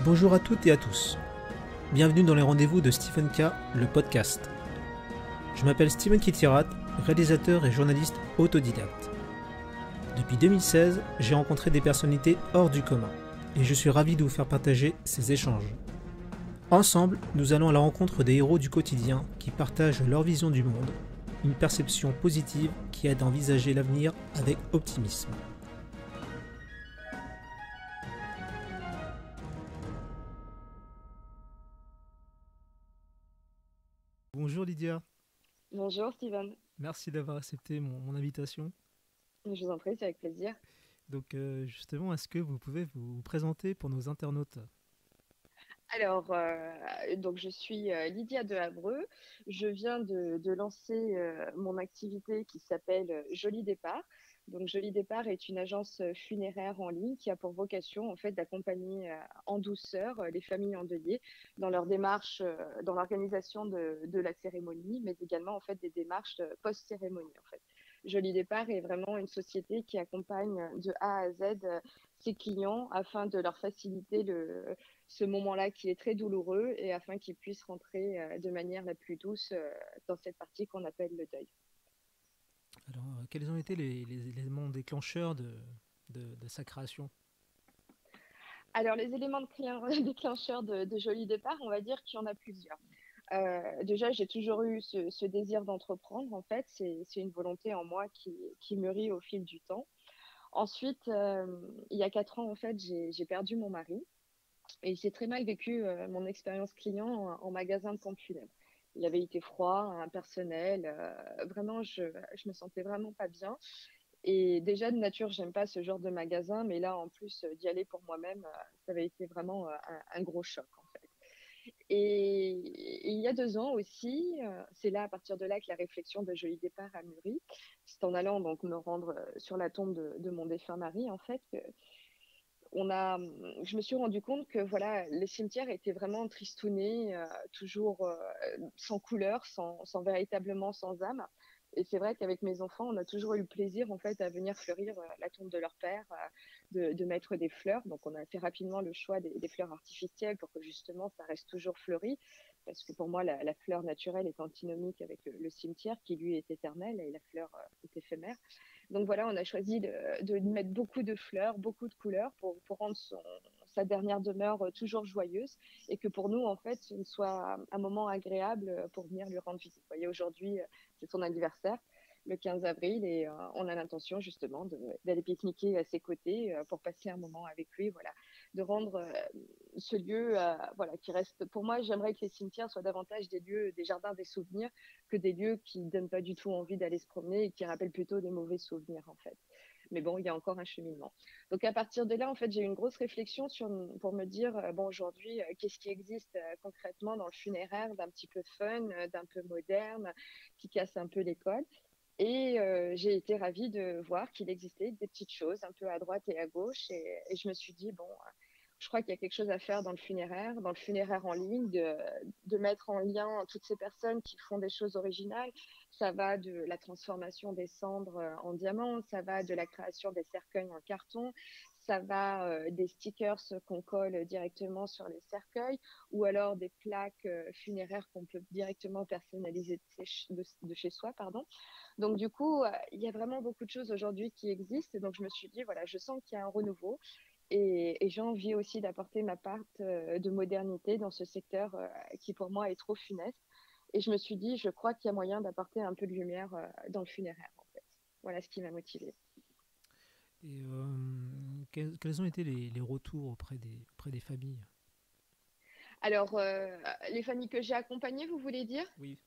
Bonjour à toutes et à tous. Bienvenue dans les rendez-vous de Stephen K, le podcast. Je m'appelle Steven Kitirat, réalisateur et journaliste autodidacte. Depuis 2016, j'ai rencontré des personnalités hors du commun et je suis ravi de vous faire partager ces échanges. Ensemble, nous allons à la rencontre des héros du quotidien qui partagent leur vision du monde, une perception positive qui aide à envisager l'avenir avec optimisme. Bonjour Lydia, Bonjour Steven, merci d'avoir accepté mon invitation. je vous en prie, c'est avec plaisir. Donc justement, est-ce que vous pouvez vous présenter pour nos internautes? Donc je suis Lydia de Havreux. Je viens de lancer mon activité qui s'appelle Joli Départ. Donc Joli Départ est une agence funéraire en ligne qui a pour vocation en fait d'accompagner en douceur les familles endeuillées dans leur démarche, dans l'organisation de la cérémonie, mais également en fait des démarches post-cérémonie en fait. Joli Départ est vraiment une société qui accompagne de A à Z ses clients afin de leur faciliter ce moment-là qui est très douloureux et afin qu'ils puissent rentrer de manière la plus douce dans cette partie qu'on appelle le deuil. Alors, quels ont été les éléments déclencheurs de sa création? Alors, les éléments déclencheurs de Joli Départ, on va dire qu'il y en a plusieurs. Déjà, j'ai toujours eu ce désir d'entreprendre. En fait, c'est une volonté en moi qui mûrit au fil du temps. Ensuite, il y a 4 ans, en fait, j'ai perdu mon mari. Et j'ai très mal vécu mon expérience client en magasin de pompe funèbre. Il avait été froid, impersonnel. Vraiment, je me sentais vraiment pas bien. Et déjà, de nature, j'aime pas ce genre de magasin. Mais là, en plus d'y aller pour moi-même, ça avait été vraiment un gros choc, en fait. Et il y a 2 ans aussi, c'est là, à partir de là, que la réflexion de Joli Départ a mûri. C'est en allant donc me rendre sur la tombe de mon défunt mari, en fait, je me suis rendu compte que voilà, les cimetières étaient vraiment tristounés, toujours sans couleur, véritablement sans âme. Et c'est vrai qu'avec mes enfants, on a toujours eu le plaisir en fait à venir fleurir la tombe de leur père, de mettre des fleurs. Donc on a fait rapidement le choix des fleurs artificielles pour que justement ça reste toujours fleuri. Parce que pour moi, la fleur naturelle est antinomique avec le cimetière qui lui est éternel et la fleur est éphémère. Donc voilà, on a choisi de mettre beaucoup de fleurs, beaucoup de couleurs pour rendre sa dernière demeure toujours joyeuse et que pour nous, en fait, ce soit un moment agréable pour venir lui rendre visite. Vous voyez, aujourd'hui, c'est son anniversaire, le 15 avril, et on a l'intention justement d'aller pique-niquer à ses côtés pour passer un moment avec lui, voilà, de rendre ce lieu, voilà, qui reste. Pour moi, j'aimerais que les cimetières soient davantage des lieux, des jardins des souvenirs que des lieux qui ne donnent pas du tout envie d'aller se promener et qui rappellent plutôt des mauvais souvenirs, en fait. Mais bon, il y a encore un cheminement. Donc à partir de là, en fait, j'ai eu une grosse réflexion pour me dire, bon, aujourd'hui, qu'est-ce qui existe concrètement dans le funéraire d'un petit peu fun, d'un peu moderne, qui casse un peu l'école. Et j'ai été ravie de voir qu'il existait des petites choses un peu à droite et à gauche. Et je me suis dit, bon, je crois qu'il y a quelque chose à faire dans le funéraire en ligne, de mettre en lien toutes ces personnes qui font des choses originales. Ça va de la transformation des cendres en diamants, ça va de la création des cercueils en carton, ça va des stickers qu'on colle directement sur les cercueils, ou alors des plaques funéraires qu'on peut directement personnaliser de chez soi, pardon. Donc du coup, il y a vraiment beaucoup de choses aujourd'hui qui existent. Donc je me suis dit, voilà, je sens qu'il y a un renouveau. Et j'ai envie aussi d'apporter ma part de modernité dans ce secteur qui pour moi est trop funeste. Et je me suis dit, je crois qu'il y a moyen d'apporter un peu de lumière dans le funéraire, en fait. Voilà ce qui m'a motivée. Et quels ont été les retours auprès des familles? Alors, les familles que j'ai accompagnées, vous voulez dire? Oui.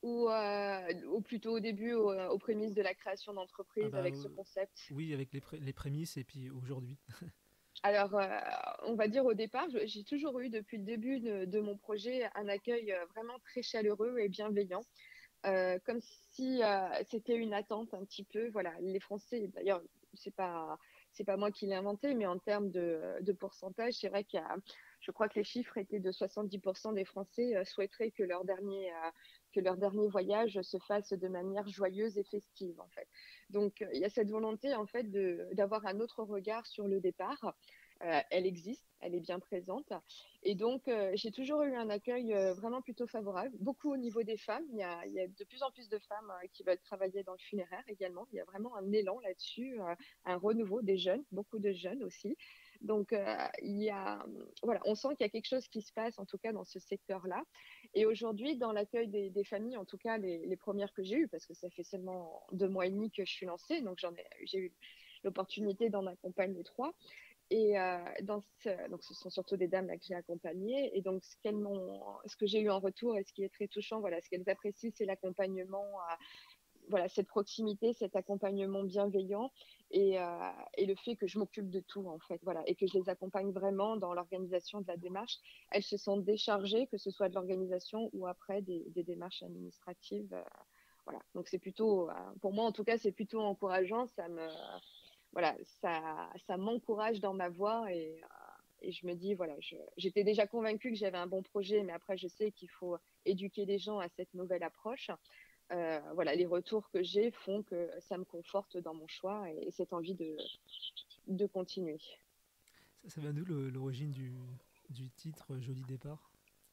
Ou plutôt au début, aux prémices de la création Ah d'entreprise bah avec ce concept? oui, avec les prémices et puis aujourd'hui. Alors, on va dire au départ, j'ai toujours eu depuis le début de mon projet un accueil vraiment très chaleureux et bienveillant. Comme si c'était une attente un petit peu. Voilà, les Français, d'ailleurs, c'est pas, c'est pas moi qui l'ai inventé, mais en termes de pourcentage, c'est vrai je crois que les chiffres étaient de 70% des Français souhaiteraient que leur dernier voyage se fasse de manière joyeuse et festive, en fait. Donc, il y a cette volonté, en fait, d'avoir un autre regard sur le départ. elle existe, elle est bien présente. Et donc, j'ai toujours eu un accueil vraiment plutôt favorable, beaucoup au niveau des femmes. Il y a de plus en plus de femmes qui veulent travailler dans le funéraire également. Il y a vraiment un élan là-dessus, un renouveau des jeunes, beaucoup de jeunes aussi. Donc, voilà, on sent qu'il y a quelque chose qui se passe, en tout cas dans ce secteur-là. Et aujourd'hui, dans l'accueil des familles, en tout cas les premières que j'ai eues, parce que ça fait seulement 2 mois et demi que je suis lancée, donc j'ai eu l'opportunité d'en accompagner 3. Et donc, ce sont surtout des dames là, que j'ai accompagnées. Et donc, ce que j'ai eu en retour et ce qui est très touchant, voilà, ce qu'elles apprécient, c'est l'accompagnement, voilà, cette proximité, cet accompagnement bienveillant et le fait que je m'occupe de tout, en fait, voilà, et que je les accompagne vraiment dans l'organisation de la démarche. Elles se sentent déchargées, que ce soit de l'organisation ou après des démarches administratives. Voilà. Donc, c'est plutôt, pour moi, en tout cas, c'est plutôt encourageant. Voilà, ça m'encourage dans ma voie et je me dis, voilà, j'étais déjà convaincue que j'avais un bon projet, mais après, je sais qu'il faut éduquer les gens à cette nouvelle approche. Voilà, les retours que j'ai font que ça me conforte dans mon choix et cette envie de continuer. Ça vient d'où l'origine du titre Joli départ?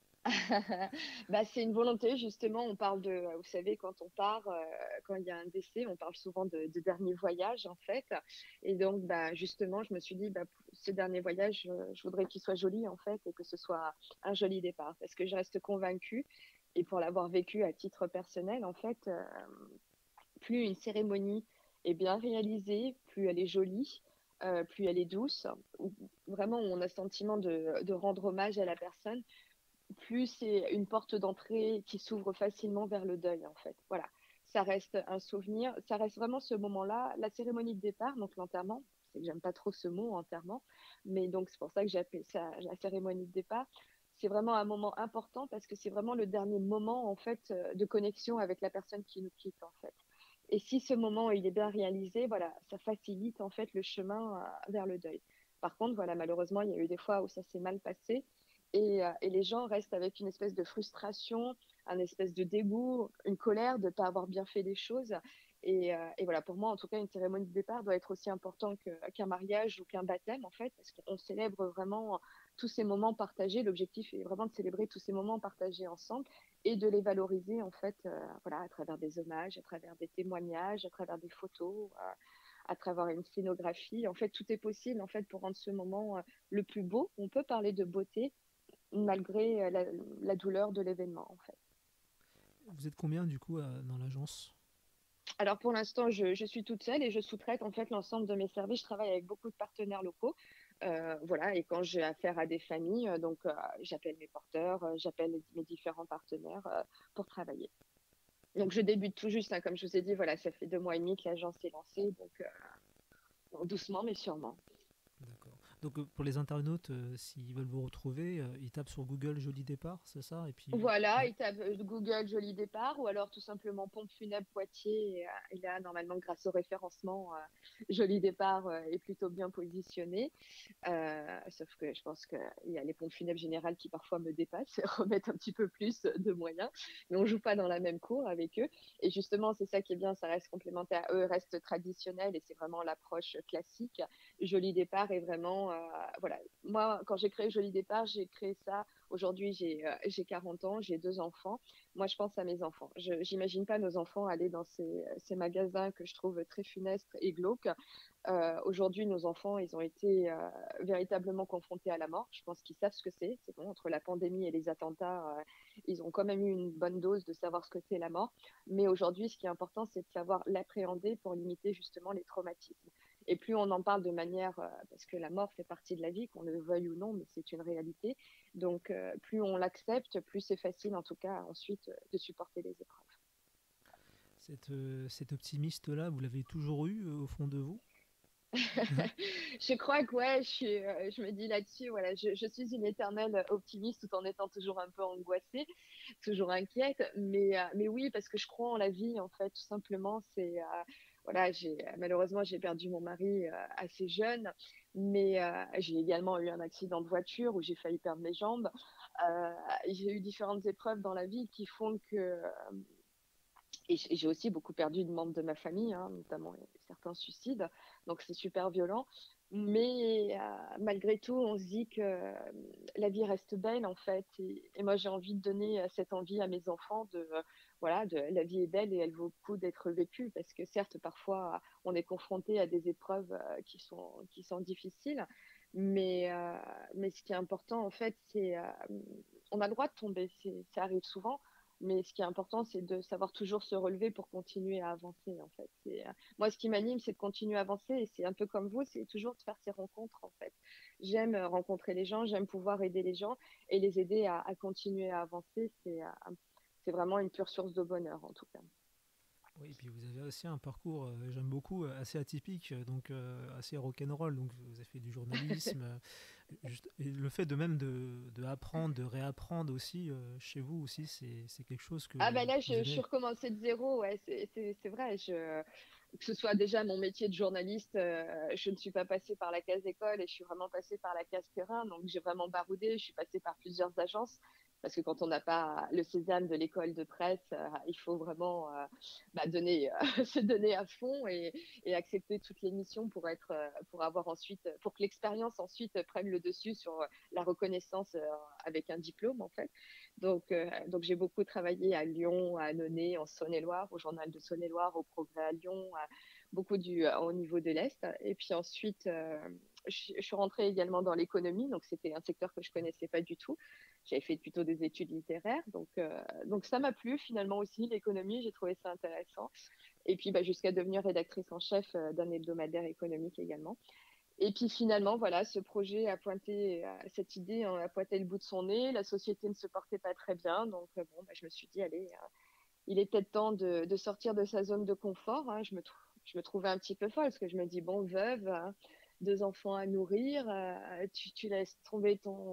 Bah, c'est une volonté, justement. On parle vous savez, quand on part, quand il y a un décès, on parle souvent de dernier voyage, en fait. Et donc, bah, justement, je me suis dit, bah, ce dernier voyage, je voudrais qu'il soit joli, en fait, et que ce soit un joli départ. Parce que je reste convaincue, et pour l'avoir vécu à titre personnel, en fait, plus une cérémonie est bien réalisée, plus elle est jolie, plus elle est douce, vraiment, on a le sentiment de rendre hommage à la personne, plus c'est une porte d'entrée qui s'ouvre facilement vers le deuil, en fait. Voilà, ça reste un souvenir, ça reste vraiment ce moment-là. La cérémonie de départ, donc l'enterrement, c'est que j'aime pas trop ce mot, enterrement, mais donc c'est pour ça que j'ai appelé ça la cérémonie de départ. C'est vraiment un moment important parce que c'est vraiment le dernier moment, en fait, de connexion avec la personne qui nous quitte, en fait. Et si ce moment il est bien réalisé, voilà, ça facilite en fait le chemin vers le deuil. Par contre, voilà, malheureusement, il y a eu des fois où ça s'est mal passé et les gens restent avec une espèce de frustration, un espèce de dégoût, une colère de ne pas avoir bien fait les choses. Et voilà, pour moi, en tout cas, une cérémonie de départ doit être aussi important qu'un mariage ou qu'un baptême, en fait, parce qu'on célèbre vraiment tous ces moments partagés. L'objectif est vraiment de célébrer tous ces moments partagés ensemble et de les valoriser, en fait, voilà, à travers des hommages, à travers des témoignages, à travers des photos, à travers une scénographie. En fait, tout est possible, en fait, pour rendre ce moment le plus beau. On peut parler de beauté malgré la douleur de l'événement, en fait. Vous êtes combien du coup dans l'agence? Alors pour l'instant, je suis toute seule et je sous-traite en fait l'ensemble de mes services. Je travaille avec beaucoup de partenaires locaux. Voilà, et quand j'ai affaire à des familles, donc j'appelle mes porteurs, j'appelle mes différents partenaires pour travailler. Donc je débute tout juste, hein, comme je vous ai dit, voilà, ça fait 2 mois et demi que l'agence est lancée, donc doucement mais sûrement. D'accord. Donc pour les internautes, s'ils veulent vous retrouver, ils tapent sur Google Joli départ, c'est ça? Et puis, Voilà, ouais. il tape Google Joli Départ ou alors tout simplement pompe funèbre Poitiers. Et là, normalement, grâce au référencement, Joli Départ est plutôt bien positionné. Sauf que je pense qu'il y a les pompes funèbres générales qui parfois me dépassent et remettent un petit peu plus de moyens. Mais on joue pas dans la même cour avec eux. Et justement, c'est ça qui est bien, ça reste complémentaire. Eux restent traditionnels et c'est vraiment l'approche classique. Joli Départ est vraiment, voilà. Moi, quand j'ai créé Joli Départ, j'ai créé ça. Aujourd'hui, j'ai 40 ans, j'ai 2 enfants. Moi, je pense à mes enfants. Je n'imagine pas nos enfants aller dans ces magasins que je trouve très funestes et glauques. Aujourd'hui, nos enfants, ils ont été véritablement confrontés à la mort. Je pense qu'ils savent ce que c'est. C'est bon, entre la pandémie et les attentats, ils ont quand même eu une bonne dose de savoir ce que c'est la mort. Mais aujourd'hui, ce qui est important, c'est de savoir l'appréhender pour limiter justement les traumatismes. Et plus on en parle de manière, parce que la mort fait partie de la vie, qu'on le veuille ou non, mais c'est une réalité. Donc, plus on l'accepte, plus c'est facile, en tout cas, ensuite, de supporter les épreuves. Cet optimiste-là, vous l'avez toujours eu au fond de vous? Je crois que ouais, je me dis là-dessus, voilà, je suis une éternelle optimiste tout en étant toujours un peu angoissée, toujours inquiète, mais oui, parce que je crois en la vie, en fait, tout simplement. Voilà, malheureusement, j'ai perdu mon mari assez jeune, mais j'ai également eu un accident de voiture où j'ai failli perdre mes jambes. Euh, j'ai eu différentes épreuves dans la vie qui font que et j'ai aussi beaucoup perdu de membres de ma famille, hein, notamment certains suicides, donc c'est super violent. Mais malgré tout, on se dit que la vie reste belle en fait. Et moi, j'ai envie de donner cette envie à mes enfants voilà, la vie est belle et elle vaut le coup d'être vécue. Parce que certes, parfois, on est confronté à des épreuves qui sont difficiles. Mais ce qui est important en fait, on a le droit de tomber, ça arrive souvent. Mais ce qui est important, c'est de savoir toujours se relever pour continuer à avancer en fait. Moi, ce qui m'anime, c'est de continuer à avancer et c'est un peu comme vous, c'est toujours de faire ces rencontres en fait. J'aime rencontrer les gens, j'aime pouvoir aider les gens et les aider à continuer à avancer. C'est vraiment une pure source de bonheur en tout cas. Oui, et puis vous avez aussi un parcours, j'aime beaucoup, assez atypique, donc assez rock'n'roll. Donc vous avez fait du journalisme, et le fait de même de apprendre, de réapprendre aussi chez vous aussi, c'est quelque chose que Ah ben là, vous je suis aimez. recommencée de zéro, ouais, c'est vrai. Que ce soit déjà mon métier de journaliste, je ne suis pas passée par la case école et je suis vraiment passée par la case terrain. Donc j'ai vraiment baroudé, je suis passée par plusieurs agences. Parce que quand on n'a pas le sésame de l'école de presse, il faut vraiment se donner à fond et accepter toutes les missions pour avoir ensuite, pour que l'expérience ensuite prenne le dessus sur la reconnaissance avec un diplôme en fait. Donc j'ai beaucoup travaillé à Lyon, à Annonay, en Saône-et-Loire, au journal de Saône-et-Loire, au Progrès à Lyon, beaucoup au niveau de l'Est. Et puis ensuite, je suis rentrée également dans l'économie, donc c'était un secteur que je connaissais pas du tout. J'avais fait plutôt des études littéraires, donc ça m'a plu finalement aussi, l'économie, j'ai trouvé ça intéressant. Et puis jusqu'à devenir rédactrice en chef d'un hebdomadaire économique également. Et puis finalement, voilà, ce projet a pointé, cette idée a pointé le bout de son nez. La société ne se portait pas très bien. Donc, je me suis dit, allez, il est peut-être temps de sortir de sa zone de confort, hein. Je me trouvais un petit peu folle parce que je me dis, bon, veuve, deux enfants à nourrir, tu laisses tomber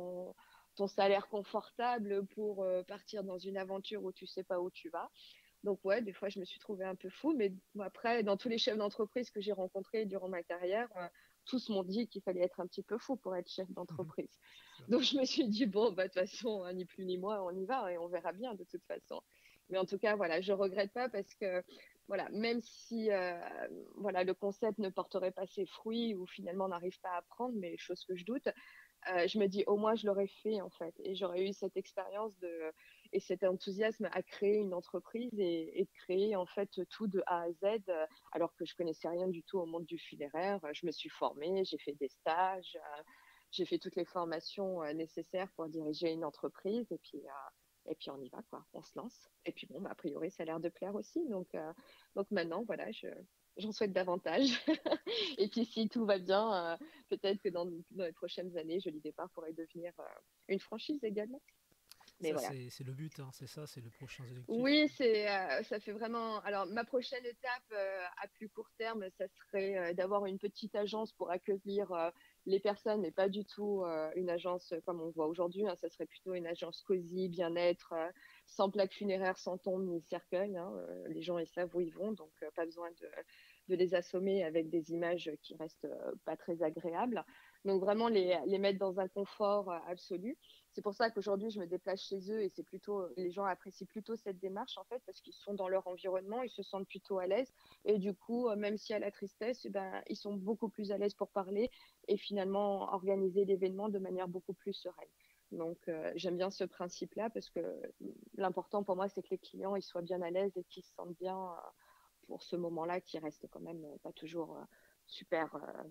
ton salaire confortable pour partir dans une aventure où tu sais pas où tu vas. Donc ouais, des fois je me suis trouvée un peu fou, mais bon, après, dans tous les chefs d'entreprise que j'ai rencontrés durant ma carrière, tous m'ont dit qu'il fallait être un petit peu fou pour être chef d'entreprise. C'est ça. Donc je me suis dit, bon, bah, de toute façon, hein, ni plus ni moins, on y va et on verra bien de toute façon. Mais en tout cas, voilà, je regrette pas parce que, voilà, même si voilà, le concept ne porterait pas ses fruits ou finalement n'arrive pas à prendre, mais chose que je doute, je me dis au moins je l'aurais fait en fait et j'aurais eu cette expérience et cet enthousiasme à créer une entreprise et de créer en fait tout de A à Z alors que je connaissais rien du tout au monde du funéraire. Je me suis formée, j'ai fait des stages, j'ai fait toutes les formations nécessaires pour diriger une entreprise et puis on y va quoi, on se lance. Et puis bon, bah, a priori ça a l'air de plaire aussi donc maintenant voilà, j'en souhaite davantage. Et puis si tout va bien, peut-être que dans les prochaines années, Joli Départ pourrait devenir une franchise également. Mais Ça, voilà. c'est le but, hein, c'est ça, c'est le prochain objectif. Oui, ça fait vraiment. Alors, ma prochaine étape à plus court terme, ça serait d'avoir une petite agence pour accueillir les personnes, mais pas du tout une agence comme on voit aujourd'hui, hein. Ça serait plutôt une agence cosy, bien-être, sans plaque funéraire, sans tombe ni cercueil, hein. Les gens, ils savent où ils vont, donc pas besoin de les assommer avec des images qui restent pas très agréables. Donc, vraiment les mettre dans un confort absolu. C'est pour ça qu'aujourd'hui, je me déplace chez eux et les gens apprécient plutôt cette démarche en fait parce qu'ils sont dans leur environnement, ils se sentent plutôt à l'aise et du coup, même s'il y a la tristesse, eh ben, ils sont beaucoup plus à l'aise pour parler et finalement organiser l'événement de manière beaucoup plus sereine. Donc, j'aime bien ce principe-là parce que l'important pour moi, c'est que les clients ils soient bien à l'aise et qu'ils se sentent bien pour ce moment-là qui reste quand même pas toujours super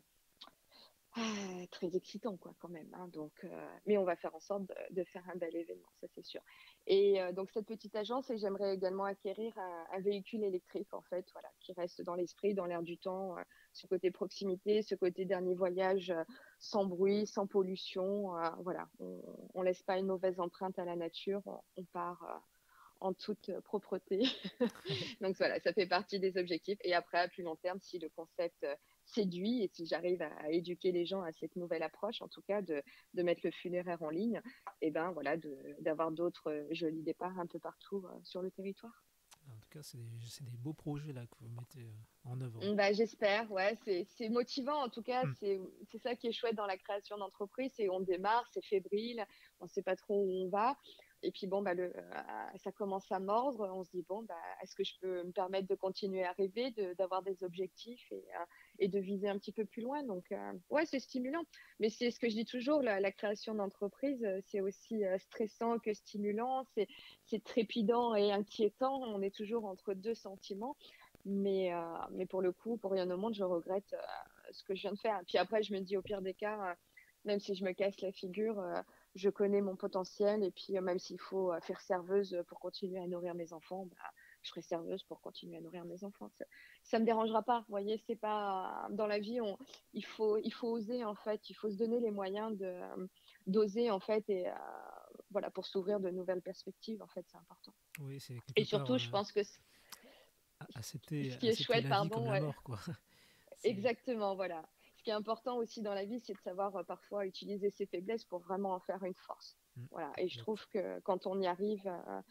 très excitant, quoi, quand même, hein. Mais on va faire en sorte de faire un bel événement, ça c'est sûr. Et donc, cette petite agence, et j'aimerais également acquérir un véhicule électrique, en fait, voilà, qui reste dans l'esprit, dans l'air du temps, ce côté proximité, ce côté dernier voyage, sans bruit, sans pollution. Voilà, on laisse pas une mauvaise empreinte à la nature, on part en toute propreté. Donc voilà, ça fait partie des objectifs. Et après, à plus long terme, si le concept séduit et si j'arrive à éduquer les gens à cette nouvelle approche, en tout cas de mettre le funéraire en ligne, et ben voilà, d'avoir d'autres jolis départs un peu partout sur le territoire. En tout cas, c'est des beaux projets là que vous mettez en œuvre. Bah, j'espère, ouais, c'est motivant en tout cas, Hmm. c'est ça qui est chouette dans la création d'entreprise, c'est on démarre, c'est fébrile, on sait pas trop où on va, et puis bon bah ça commence à mordre, on se dit bon bah est-ce que je peux me permettre de continuer à rêver, d'avoir des objectifs et de viser un petit peu plus loin. Donc, ouais, c'est stimulant. Mais c'est ce que je dis toujours, la création d'entreprise, c'est aussi stressant que stimulant, c'est trépidant et inquiétant. On est toujours entre deux sentiments. Mais pour le coup, pour rien au monde, je regrette ce que je viens de faire. Puis après, je me dis, au pire des cas, même si je me casse la figure, je connais mon potentiel. Et puis, même s'il faut faire serveuse pour continuer à nourrir mes enfants, bah, je serai serveuse pour continuer à nourrir mes enfants. Ça me dérangera pas. Vous voyez, c'est pas dans la vie, il faut oser en fait. Il faut se donner les moyens d'oser en fait et voilà pour s'ouvrir de nouvelles perspectives. En fait, c'est important. Oui, c'est quelque Et part surtout, je pense que accepter, ce qui est accepter chouette, la vie comme pardon, la ouais, mort, quoi. C'est exactement, voilà. Ce qui est important aussi dans la vie, c'est de savoir parfois utiliser ses faiblesses pour vraiment en faire une force. Mm, Voilà. Et je exact. trouve que quand on y arrive,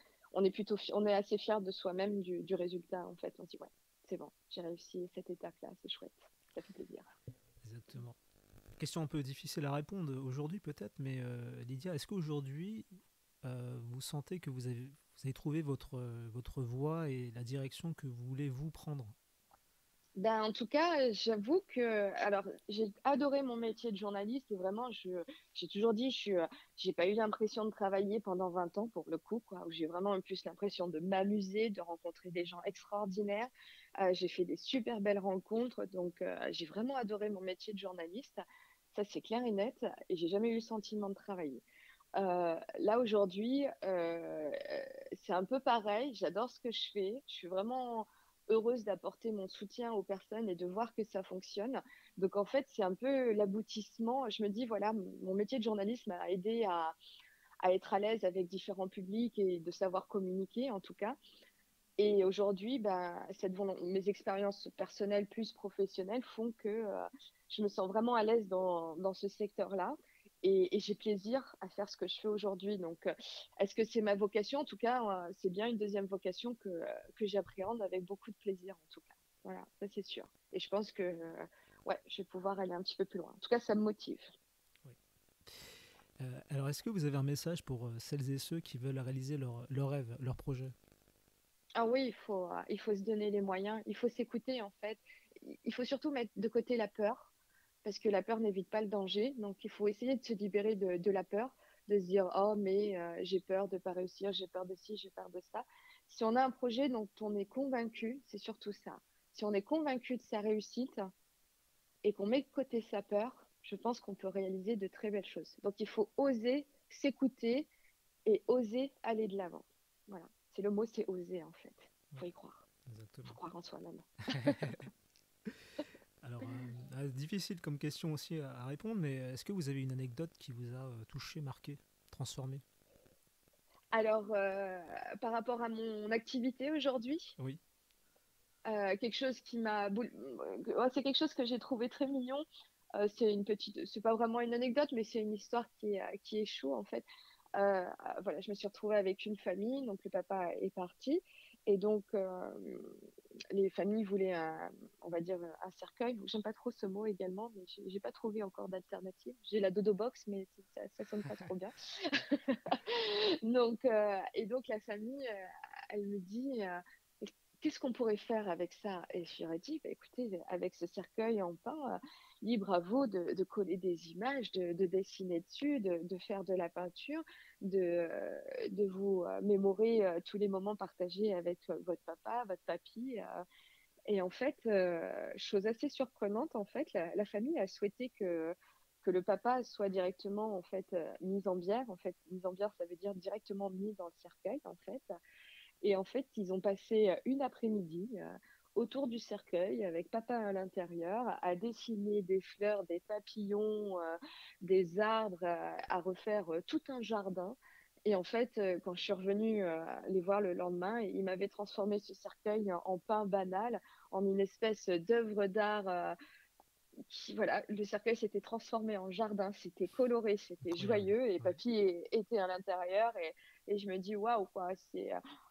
on est assez fier de soi-même du résultat. En fait, on se dit ouais, c'est bon, j'ai réussi cette étape-là, c'est chouette, ça fait plaisir. Exactement. Question un peu difficile à répondre aujourd'hui peut-être, mais Lydia, est-ce qu'aujourd'hui vous sentez que vous avez trouvé votre voie et la direction que vous voulez vous prendre? Ben, en tout cas, j'avoue que, alors, j'ai adoré mon métier de journaliste et vraiment, j'ai toujours dit, j'ai pas eu l'impression de travailler pendant 20 ans pour le coup, quoi, où j'ai vraiment eu plus l'impression de m'amuser, de rencontrer des gens extraordinaires. J'ai fait des super belles rencontres, donc j'ai vraiment adoré mon métier de journaliste. Ça, c'est clair et net, et j'ai jamais eu le sentiment de travailler. Là aujourd'hui, c'est un peu pareil. J'adore ce que je fais. Je suis vraiment heureuse d'apporter mon soutien aux personnes et de voir que ça fonctionne. Donc en fait, c'est un peu l'aboutissement. Je me dis, voilà, mon métier de journaliste m'a aidé à être à l'aise avec différents publics et de savoir communiquer en tout cas. Et aujourd'hui, ben, mes expériences personnelles plus professionnelles font que je me sens vraiment à l'aise dans ce secteur-là et j'ai plaisir à faire ce que je fais aujourd'hui. Donc, est-ce que c'est ma vocation? En tout cas, c'est bien une deuxième vocation que j'appréhende avec beaucoup de plaisir, en tout cas. Voilà, ça c'est sûr. Et je pense que ouais, je vais pouvoir aller un petit peu plus loin. En tout cas, ça me motive. Oui. Alors, est-ce que vous avez un message pour celles et ceux qui veulent réaliser leur rêve, leur projet? Ah oui, il faut se donner les moyens, il faut s'écouter en fait. Il faut surtout mettre de côté la peur, parce que la peur n'évite pas le danger. Donc il faut essayer de se libérer de la peur, de se dire, oh mais j'ai peur de pas réussir, j'ai peur de ci, j'ai peur de ça. Si on a un projet dont on est convaincu, c'est surtout ça. Si on est convaincu de sa réussite et qu'on met de côté sa peur, je pense qu'on peut réaliser de très belles choses. Donc il faut oser s'écouter et oser aller de l'avant. Voilà, c'est le mot, c'est oser en fait. Il Oui, faut y croire. Il faut exactement. croire en soi-même. Alors, difficile comme question aussi à répondre, mais est-ce que vous avez une anecdote qui vous a touché, marqué, transformé? Alors, par rapport à mon activité aujourd'hui, Oui. quelque chose ouais, c'est quelque chose que j'ai trouvé très mignon. C'est pas vraiment une anecdote, mais c'est une histoire qui est chou en fait. Voilà, je me suis retrouvée avec une famille, donc le papa est parti, et donc les familles voulaient on va dire un cercueil. J'aime pas trop ce mot également, mais j'ai pas trouvé encore d'alternative. J'ai la dodo box, mais ça sonne pas trop bien. Donc et donc la famille, elle me dit qu'est-ce qu'on pourrait faire avec ça? Et je leur ai dit, bah, écoutez, avec ce cercueil en pain, libre à vous de coller des images, de dessiner dessus, de faire de la peinture, de vous mémorer tous les moments partagés avec votre papa, votre papy. Et en fait, chose assez surprenante, en fait, la famille a souhaité que le papa soit directement en fait mis en bière. En fait, mis en bière, ça veut dire directement mis dans le cercueil, en fait. Et en fait, ils ont passé une après-midi autour du cercueil avec papa à l'intérieur, à dessiner des fleurs, des papillons, des arbres, à refaire tout un jardin. Et en fait, quand je suis revenue les voir le lendemain, ils m'avaient transformé ce cercueil en pain banal, en une espèce d'œuvre d'art. Voilà, le cercueil s'était transformé en jardin, c'était coloré, c'était Incroyable. joyeux, et Ouais. papy était à l'intérieur. Et je me dis, waouh, quoi,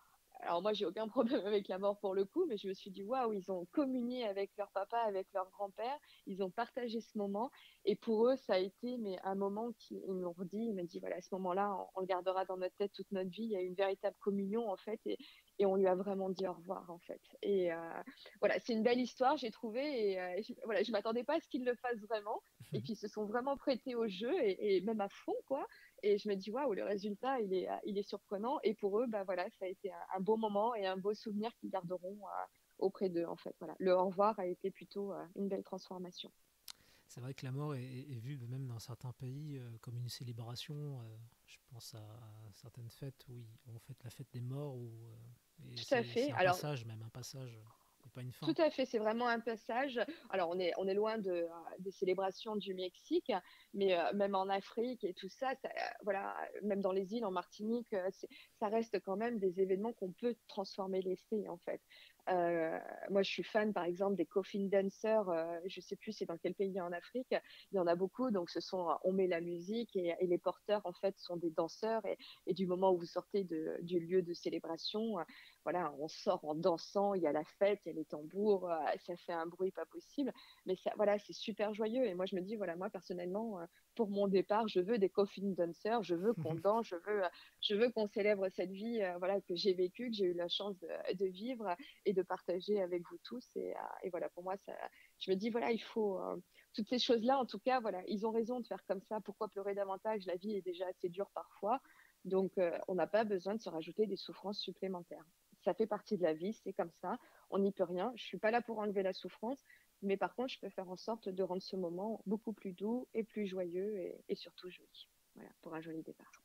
alors moi, j'ai aucun problème avec la mort pour le coup, mais je me suis dit, waouh, ils ont communié avec leur papa, avec leur grand-père, ils ont partagé ce moment. Et pour eux, ça a été mais un moment qui, ils m'ont redit, ils m'ont dit, voilà, à ce moment-là, on le gardera dans notre tête toute notre vie. Il y a une véritable communion, en fait, et on lui a vraiment dit au revoir, en fait. Et voilà, c'est une belle histoire, j'ai trouvé. Et voilà, je m'attendais pas à ce qu'ils le fassent vraiment. Et puis, ils se sont vraiment prêtés au jeu et même à fond, quoi. Et je me dis, waouh, le résultat, il est surprenant. Et pour eux, bah, voilà, ça a été un beau moment et un beau souvenir qu'ils garderont auprès d'eux, en fait. Voilà. Le au revoir a été plutôt une belle transformation. C'est vrai que la mort est vue même dans certains pays comme une célébration. Je pense à certaines fêtes où on fête la fête des morts, et Tout à c'est fait. un Alors, passage, même un passage, et pas une tout fin. à fait, c'est vraiment un passage. Alors, on est loin des célébrations du Mexique, mais même en Afrique et tout ça, voilà, même dans les îles, en Martinique, ça reste quand même des événements qu'on peut transformer l'essai, en fait. Euh, Moi, je suis fan, par exemple, des coffin dancers. Je sais plus c'est dans quel pays en Afrique. Il y en a beaucoup. Donc, on met la musique et les porteurs, en fait, sont des danseurs. Et du moment où vous sortez du lieu de célébration, voilà, on sort en dansant, il y a la fête, il y a les tambours, ça fait un bruit pas possible. Mais ça, voilà, c'est super joyeux. Et moi, je me dis, voilà, moi, personnellement, pour mon départ, je veux des coffin dancers, je veux qu'on danse, je veux qu'on célèbre cette vie, voilà, que j'ai vécue, que j'ai eu la chance de vivre et de partager avec vous tous. Et voilà, pour moi, ça, je me dis, voilà, il faut toutes ces choses-là, en tout cas, voilà, ils ont raison de faire comme ça. Pourquoi pleurer davantage? La vie est déjà assez dure parfois. Donc, on n'a pas besoin de se rajouter des souffrances supplémentaires. Ça fait partie de la vie, c'est comme ça, on n'y peut rien. Je suis pas là pour enlever la souffrance, mais par contre, je peux faire en sorte de rendre ce moment beaucoup plus doux et plus joyeux et surtout joli. Voilà, pour un joli départ.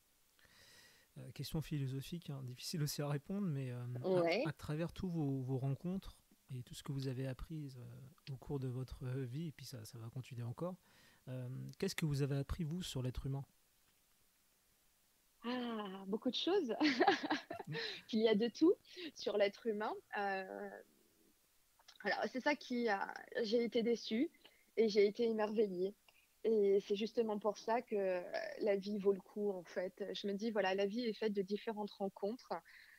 Question philosophique, hein, difficile aussi à répondre, mais à Ouais. travers tous vos rencontres et tout ce que vous avez appris au cours de votre vie, et puis ça va continuer encore, qu'est-ce que vous avez appris, vous, sur l'être humain? Ah, beaucoup de choses. Qu'il y a de tout sur l'être humain. Alors, c'est ça qui a. J'ai été déçue et j'ai été émerveillée. Et c'est justement pour ça que la vie vaut le coup, en fait. Je me dis, voilà, la vie est faite de différentes rencontres.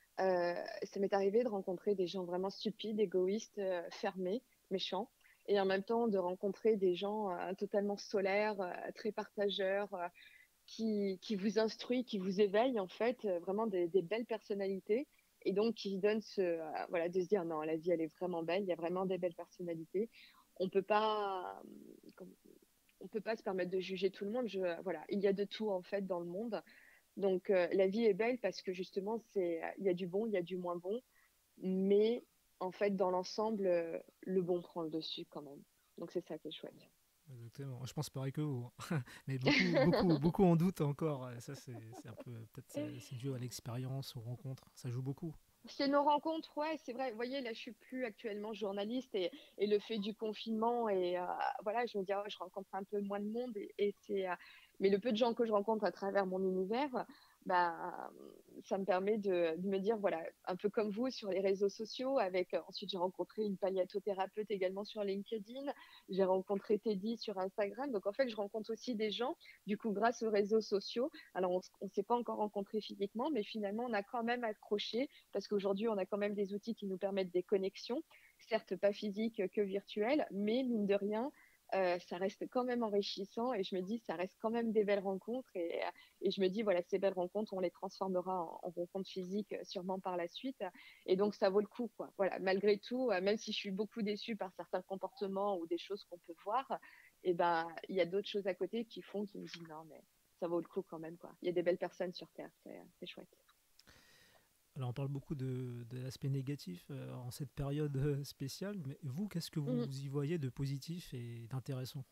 Ça m'est arrivé de rencontrer des gens vraiment stupides, égoïstes, fermés, méchants, et en même temps de rencontrer des gens totalement solaires, très partageurs, qui vous instruisent, qui vous éveillent, en fait, vraiment des belles personnalités. Et donc, qui donnent voilà, de se dire, non, la vie, elle est vraiment belle, il y a vraiment des belles personnalités. On peut pas, on peut pas se permettre de juger tout le monde. Voilà, il y a de tout, en fait, dans le monde. Donc, la vie est belle parce que justement, il y a du bon, il y a du moins bon, mais en fait, dans l'ensemble, le bon prend le dessus quand même. Donc, c'est ça qui est chouette. Exactement. Je pense pareil que vous, hein. Mais beaucoup en doute encore. Ça, c'est un peu, peut-être, c'est dû à l'expérience, aux rencontres. Ça joue beaucoup. C'est nos rencontres, ouais, c'est vrai. Vous voyez, là, je suis plus actuellement journaliste et le fait du confinement et voilà, je me dis, ah ouais, je rencontre un peu moins de monde mais le peu de gens que je rencontre à travers mon univers, bah, ça me permet de me dire, voilà, un peu comme vous sur les réseaux sociaux. Ensuite, j'ai rencontré une palliatothérapeute également sur LinkedIn. J'ai rencontré Teddy sur Instagram. Donc, en fait, je rencontre aussi des gens, du coup, grâce aux réseaux sociaux. Alors, on ne s'est pas encore rencontrés physiquement, mais finalement, on a quand même accroché parce qu'aujourd'hui, on a quand même des outils qui nous permettent des connexions, certes pas physiques que virtuelles, mais mine de rien, ça reste quand même enrichissant et je me dis, ça reste quand même des belles rencontres et je me dis, voilà, ces belles rencontres, on les transformera en rencontres physiques sûrement par la suite et donc ça vaut le coup, quoi. Voilà, malgré tout, même si je suis beaucoup déçue par certains comportements ou des choses qu'on peut voir, et ben, il y a d'autres choses à côté qui me disent, non, mais ça vaut le coup quand même, quoi. Il y a des belles personnes sur Terre, c'est chouette. Alors, on parle beaucoup de l'aspect négatif en cette période spéciale, mais vous, qu'est-ce que Mm. vous y voyez de positif et d'intéressant?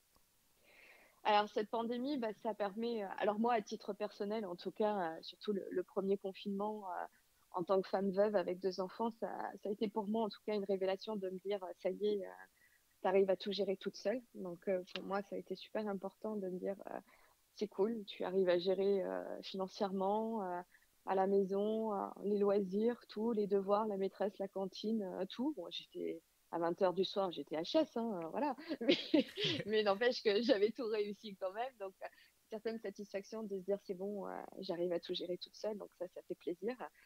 Alors, cette pandémie, bah, ça permet, alors moi, à titre personnel, en tout cas, surtout le premier confinement, en tant que femme veuve avec deux enfants, ça a été pour moi, en tout cas, une révélation de me dire, ça y est, tu arrives à tout gérer toute seule. Donc, pour moi, ça a été super important de me dire, c'est cool, tu arrives à gérer financièrement, à la maison, les loisirs, tout, les devoirs, la maîtresse, la cantine, tout. Bon, j'étais à 20 h du soir, j'étais HS, hein, voilà. Mais, mais n'empêche que j'avais tout réussi quand même. Donc, certaine satisfaction de se dire, c'est bon, j'arrive à tout gérer toute seule. Donc, ça fait plaisir.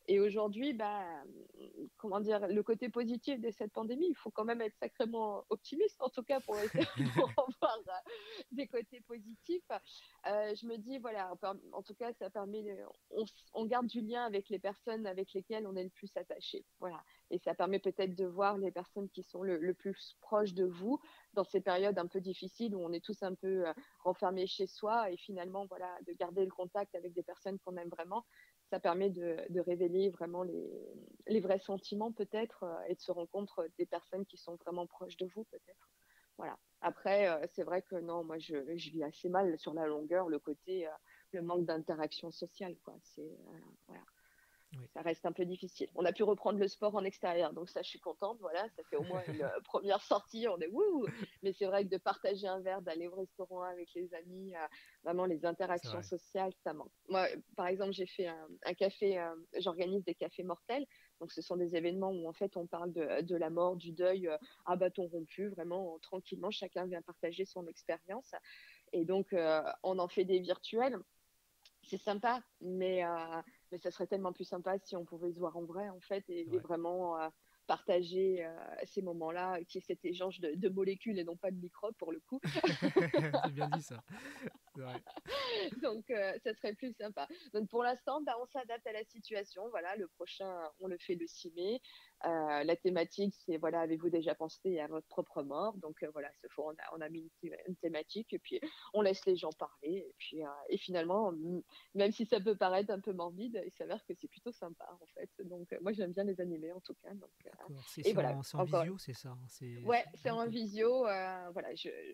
Et aujourd'hui, comment dire, le côté positif de cette pandémie, il faut quand même être sacrément optimiste, en tout cas pour essayer pour en voir des côtés positifs. Je me dis, voilà, en tout cas, ça permet, on garde du lien avec les personnes avec lesquelles on est le plus attaché. Voilà. Et ça permet peut-être de voir les personnes qui sont le plus proches de vous dans ces périodes un peu difficiles où on est tous un peu renfermés chez soi et finalement, voilà, de garder le contact avec des personnes qu'on aime vraiment. Ça permet de révéler vraiment les vrais sentiments peut-être et de se rendre compte des personnes qui sont vraiment proches de vous peut-être. Voilà. Après, c'est vrai que non, moi, je vis assez mal sur la longueur le côté, le manque d'interaction sociale, quoi. Voilà. Oui, Ça reste un peu difficile. On a pu reprendre le sport en extérieur, donc ça, je suis contente. Voilà, ça fait au moins une première sortie, on est wouh. Mais c'est vrai que de partager un verre, d'aller au restaurant avec les amis, vraiment les c'est interactions vrai. sociales, ça manque. Moi, par exemple, j'ai fait un café, j'organise des cafés mortels. Donc, ce sont des événements où en fait on parle de la mort, du deuil, à bâton rompu, vraiment tranquillement, chacun vient partager son expérience. Et donc, on en fait des virtuels, c'est sympa, mais ça serait tellement plus sympa si on pouvait se voir en vrai, en fait, et Ouais. vraiment partager ces moments-là, qui est cet échange de molécules et non pas de microbes pour le coup. C'est bien dit ça. C'est vrai. Donc, ça serait plus sympa. Donc, pour l'instant, on s'adapte à la situation. Voilà, le prochain, on le fait le 6 mai. La thématique, c'est, voilà, avez-vous déjà pensé à votre propre mort? Donc, voilà, ce fois, on a mis une thématique et puis on laisse les gens parler. Et puis, et finalement, même si ça peut paraître un peu morbide, il s'avère que c'est plutôt sympa, en fait. Donc, moi, j'aime bien les animés, en tout cas. Donc, D'accord. et voilà, C'est en encore visio, c'est ça, hein, ouais, c'est en D'accord. visio. Voilà,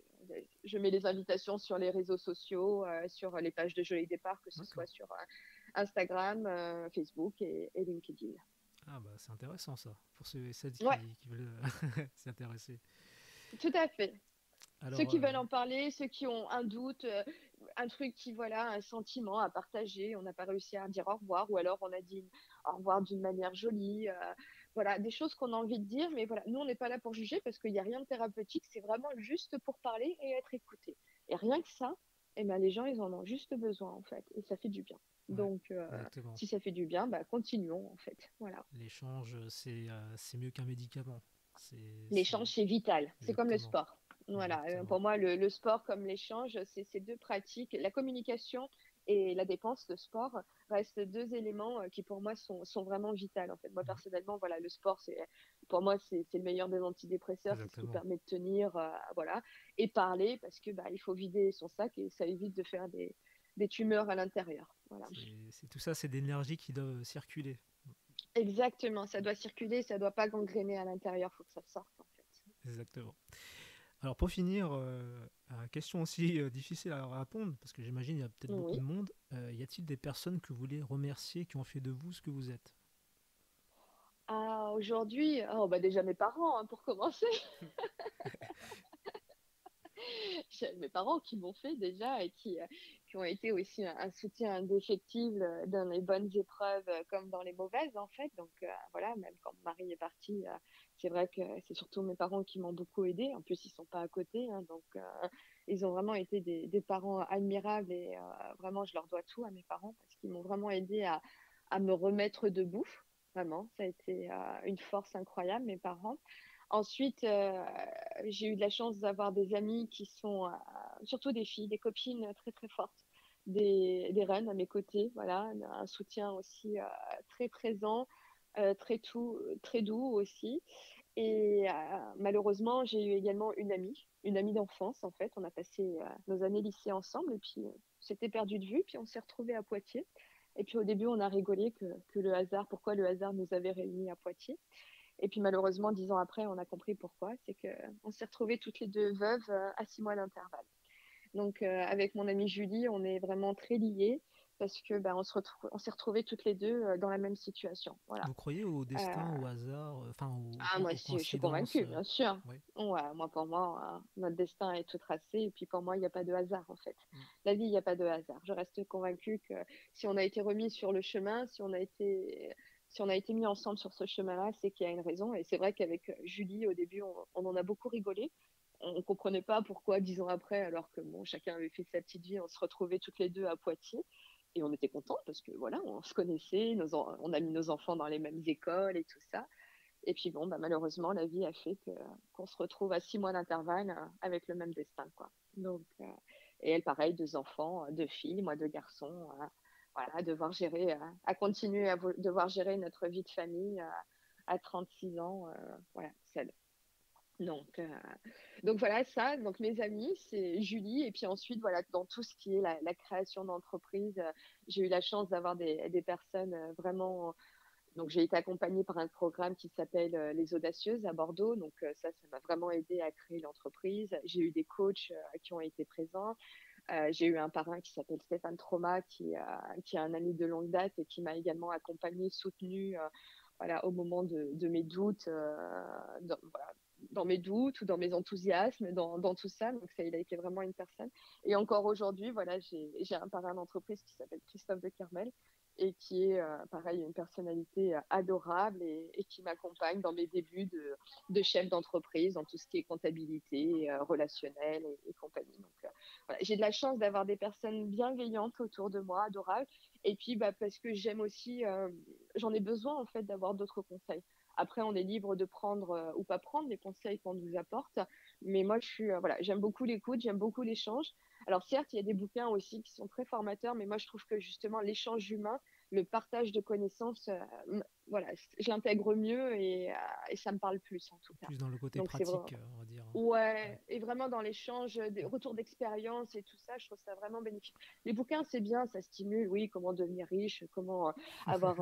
je mets les invitations sur les réseaux sociaux, sur les pages de Joli Départ, que ce soit D'accord. sur Instagram, Facebook et LinkedIn. Ah bah c'est intéressant ça, pour ceux et celles Ouais, qui veulent s'y intéresser. tout à fait. Ceux Alors, qui veulent en parler, ceux qui ont un doute, un truc qui, voilà, un sentiment à partager, on n'a pas réussi à dire au revoir, ou alors on a dit au revoir d'une manière jolie, voilà, des choses qu'on a envie de dire, mais voilà, nous on n'est pas là pour juger parce qu'il n'y a rien de thérapeutique, c'est vraiment juste pour parler et être écouté. Et rien que ça, eh ben, les gens, ils en ont juste besoin en fait, et ça fait du bien. ouais, Donc, exactement. si ça fait du bien, continuons en fait. Voilà. L'échange, c'est mieux qu'un médicament. L'échange, c'est vital. C'est comme le Exactement. sport. Voilà. Exactement. Pour moi, le sport comme l'échange, c'est ces deux pratiques. La communication et la dépense, le sport, restent deux éléments qui, pour moi, sont vraiment vitaux. En fait, moi, Mhm. personnellement, voilà, le sport, pour moi, c'est le meilleur des antidépresseurs. C'est ce qui Exactement. permet de tenir, voilà, et parler parce que, il faut vider son sac et ça évite de faire des tumeurs à l'intérieur. Voilà. Tout ça, c'est d'énergie qui doivent circuler. Exactement. Ça doit circuler, ça doit pas gangréner à l'intérieur. Il faut que ça sorte, en fait. Exactement. Alors pour finir, question aussi difficile à répondre, parce que j'imagine il y a peut-être beaucoup Oui. de monde. Y a-t-il des personnes que vous voulez remercier qui ont fait de vous ce que vous êtes? Ah, aujourd'hui, oh, déjà mes parents, hein, pour commencer. J'ai mes parents qui m'ont fait déjà et qui ont été aussi un soutien indéfectible dans les bonnes épreuves comme dans les mauvaises, en fait. Donc, voilà, même quand mon mari est parti, c'est vrai que c'est surtout mes parents qui m'ont beaucoup aidé. En plus, ils sont pas à côté, hein, donc ils ont vraiment été des parents admirables et vraiment, je leur dois tout à mes parents parce qu'ils m'ont vraiment aidé à me remettre debout. Vraiment, ça a été une force incroyable, mes parents. Ensuite, j'ai eu de la chance d'avoir des amis qui sont, surtout des filles, des copines très très fortes, des reines à mes côtés, voilà, un soutien aussi très présent, très doux aussi. Et malheureusement, j'ai eu également une amie d'enfance en fait. On a passé nos années lycée ensemble et puis s'était perdu de vue, puis on s'est retrouvés à Poitiers. Et puis au début, on a rigolé que le hasard, pourquoi le hasard nous avait réunis à Poitiers. Et puis malheureusement, 10 ans après, on a compris pourquoi. C'est qu'on s'est retrouvées toutes les deux veuves à 6 mois d'intervalle. Donc avec mon amie Julie, on est vraiment très liées parce que on s'est retrouvées toutes les deux dans la même situation. Voilà. Vous croyez au Euh, destin, au hasard, enfin moi aux aussi, je suis coïncidences? convaincue, bien sûr. Ouais. Ouais, moi, pour moi, notre destin est tout tracé. Et puis pour moi, il n'y a pas de hasard, en fait. Mm. La vie, il n'y a pas de hasard. Je reste convaincue que si on a été remis sur le chemin, si on a été mis ensemble sur ce chemin-là, c'est qu'il y a une raison. Et c'est vrai qu'avec Julie, au début, on en a beaucoup rigolé. On ne comprenait pas pourquoi 10 ans après, alors que bon, chacun avait fait sa petite vie, on se retrouvait toutes les deux à Poitiers. Et on était contents parce que voilà, on se connaissait, on a mis nos enfants dans les mêmes écoles et tout ça. Et puis bon, bah, malheureusement, la vie a fait qu'on se retrouve à 6 mois d'intervalle avec le même destin, quoi. Donc, et elle, pareil, 2 enfants, 2 filles, moi 2 garçons. Voilà, devoir gérer, à continuer à devoir gérer notre vie de famille à 36 ans, voilà, seule. Donc, donc voilà ça. Donc mes amis, c'est Julie. Et puis ensuite, voilà, dans tout ce qui est la création d'entreprise, j'ai eu la chance d'avoir des personnes vraiment. Donc j'ai été accompagnée par un programme qui s'appelle Les Audacieuses à Bordeaux. Donc ça m'a vraiment aidé à créer l'entreprise. J'ai eu des coachs qui ont été présents. J'ai eu un parrain qui s'appelle Stéphane Trauma, qui est un ami de longue date et qui m'a également accompagnée, soutenue voilà, au moment de mes doutes, voilà, dans mes doutes ou dans mes enthousiasmes, dans tout ça. Donc, ça, il a été vraiment une personne. Et encore aujourd'hui, voilà, j'ai un parrain d'entreprise qui s'appelle Christophe de Kermel et qui est, pareil, une personnalité adorable et qui m'accompagne dans mes débuts de chef d'entreprise, dans tout ce qui est comptabilité, relationnel et compagnie. Donc, voilà, j'ai de la chance d'avoir des personnes bienveillantes autour de moi, adorables. Et puis, bah, parce que j'aime aussi, j'en ai besoin en fait d'avoir d'autres conseils. Après, on est libre de prendre ou pas prendre les conseils qu'on nous apporte. Mais moi, voilà, j'aime beaucoup l'écoute, j'aime beaucoup l'échange. Alors, certes, il y a des bouquins aussi qui sont très formateurs, mais moi, je trouve que justement, l'échange humain, le partage de connaissances, voilà, je l'intègre mieux et ça me parle plus en tout cas. Plus dans le côté Donc, c'est vrai. pratique, on va dire. Ouais. Ouais, et vraiment dans l'échange, des retours d'expérience et tout ça, je trouve ça vraiment bénéfique. Les bouquins, c'est bien, ça stimule, oui, comment devenir riche, comment avoir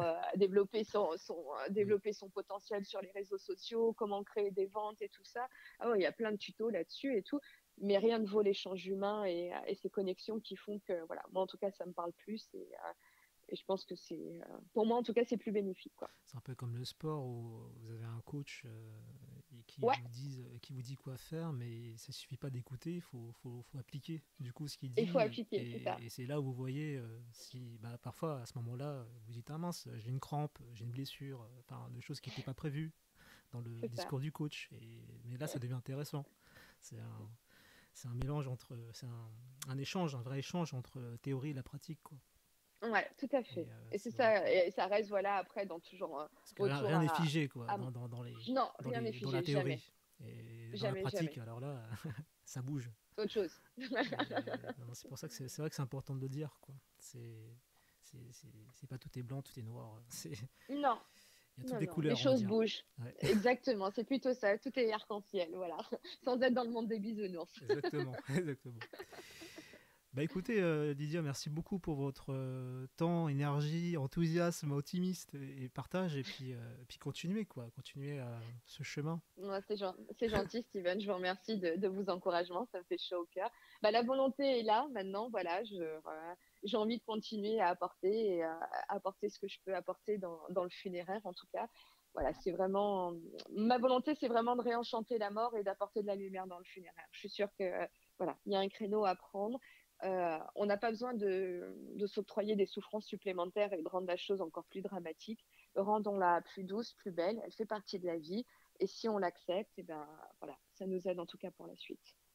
Oui. développer son potentiel sur les réseaux sociaux, comment créer des ventes et tout ça. Ah ouais, il y a plein de tutos là-dessus et tout, mais rien ne vaut l'échange humain et ces connexions qui font que, voilà, moi en tout cas, ça me parle plus et je pense que pour moi en tout cas, c'est plus bénéfique, quoi. C'est un peu comme le sport où vous avez un coach et Ouais, qui vous dit quoi faire, mais ça suffit pas d'écouter, faut appliquer du coup ce qu'il il faut dit. appliquer, c'est ça, Et c'est là où vous voyez si bah, parfois à ce moment-là, vous dites ah mince, j'ai une crampe, j'ai une blessure, enfin des choses qui n'étaient pas prévues dans le c'est ça. discours du coach. Mais là, ça devient intéressant. C'est c'est un mélange c'est un échange, un vrai échange entre la théorie et la pratique, quoi. Ouais, tout à fait. Et c'est C'est vrai que ça, et ça reste, voilà, après, dans toujours un parce que retour rien n'est figé, quoi, à... Non, rien n'est dans la figé, jamais. théorie. Et dans la Jamais, pratique, jamais. alors là, ça bouge. C'est autre chose. Non, c'est pour ça que c'est vrai que c'est important de le dire, quoi. C'est pas tout est blanc, tout est noir. Non, Il y a toutes non, les non, les couleurs, on va choses dire. bougent. Ouais. Exactement, c'est plutôt ça. Tout est arc-en-ciel, voilà. Sans être dans le monde des bisounours. Exactement, exactement. Bah écoutez, Didier, merci beaucoup pour votre temps, énergie, enthousiasme, optimiste et partage. Puis continuez, quoi. Continuez ce chemin. Ouais, c'est gentil, Steven. Je vous remercie de vos encouragements. Ça me fait chaud au cœur. Bah, la volonté est là maintenant. Voilà, voilà, j'ai envie de continuer à apporter et à apporter ce que je peux apporter dans le funéraire, en tout cas. Voilà, c'est vraiment ma volonté, c'est vraiment de réenchanter la mort et d'apporter de la lumière dans le funéraire. Je suis sûre que voilà, il y a un créneau à prendre. On n'a pas besoin de s'octroyer des souffrances supplémentaires et de rendre la chose encore plus dramatique. Rendons-la plus douce, plus belle. Elle fait partie de la vie. Et si on l'accepte, et ben, voilà, ça nous aide en tout cas pour la suite.